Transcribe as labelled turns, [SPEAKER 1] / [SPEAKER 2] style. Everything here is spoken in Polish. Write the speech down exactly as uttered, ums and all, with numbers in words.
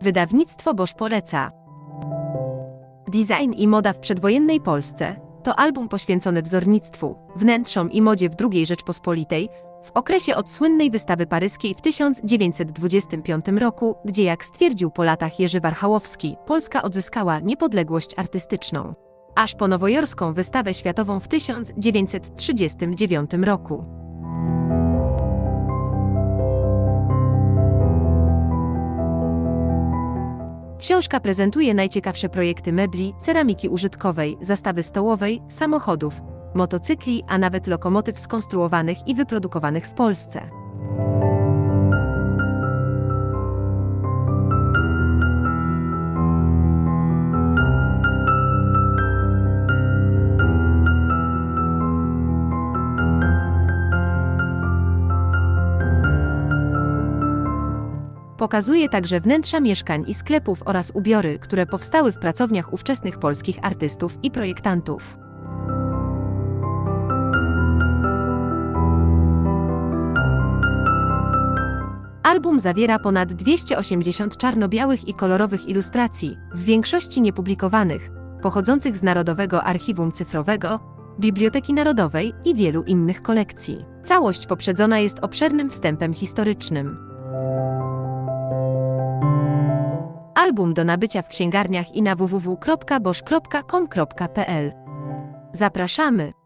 [SPEAKER 1] Wydawnictwo Bosch poleca. Design i moda w przedwojennej Polsce to album poświęcony wzornictwu, wnętrzom i modzie w drugiej Rzeczpospolitej, w okresie od słynnej wystawy paryskiej w tysiąc dziewięćset dwudziestym piątym roku, gdzie, jak stwierdził po latach Jerzy Warchałowski, Polska odzyskała niepodległość artystyczną, aż po nowojorską wystawę światową w tysiąc dziewięćset trzydziestym dziewiątym roku. Książka prezentuje najciekawsze projekty mebli, ceramiki użytkowej, zastawy stołowej, samochodów, motocykli, a nawet lokomotyw skonstruowanych i wyprodukowanych w Polsce. Pokazuje także wnętrza mieszkań i sklepów oraz ubiory, które powstały w pracowniach ówczesnych polskich artystów i projektantów. Album zawiera ponad dwieście osiemdziesiąt czarno-białych i kolorowych ilustracji, w większości niepublikowanych, pochodzących z Narodowego Archiwum Cyfrowego, Biblioteki Narodowej i wielu innych kolekcji. Całość poprzedzona jest obszernym wstępem historycznym. Album do nabycia w księgarniach i na w w w kropka bosch kropka com kropka p l. Zapraszamy!